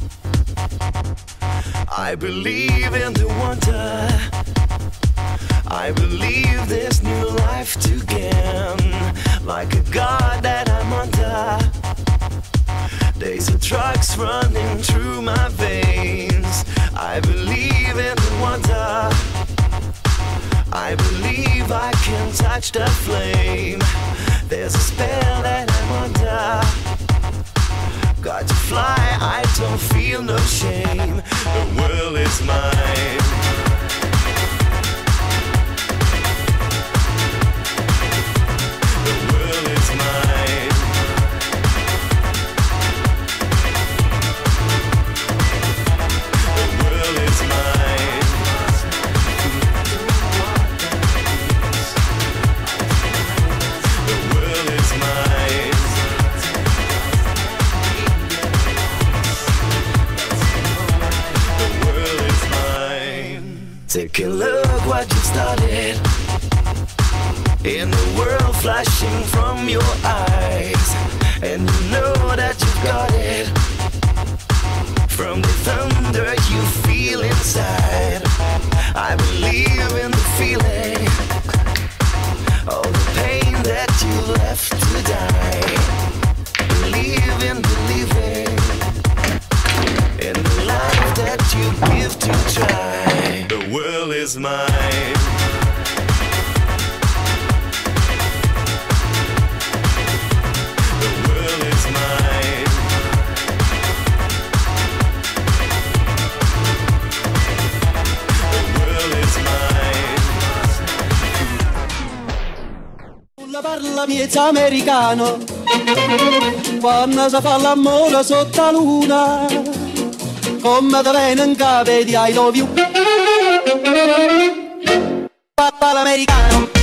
I believe in the wonder. I believe there's new life to gain. Like a god that I'm under. Days of drugs running through my veins. I believe in the wonder. I believe I can touch the flame. There's a spell that I'm under. Got to fly, I don't feel no shame. The world is mine. The world is mine. The world is mine. The world is mine. Take a look what you've started. In the world flashing from your eyes. And you know that you've got it. From the thunder you feel inside. I believe in the feeling. All the pain that you left to die. Believe in believing. In the life that you give to try. The world is mine. The world is mine. The world is mine. La parla miezza americano. Quando si fa l'amore sotto la luna. Come te viene in capo di I love you. Papà l'americano.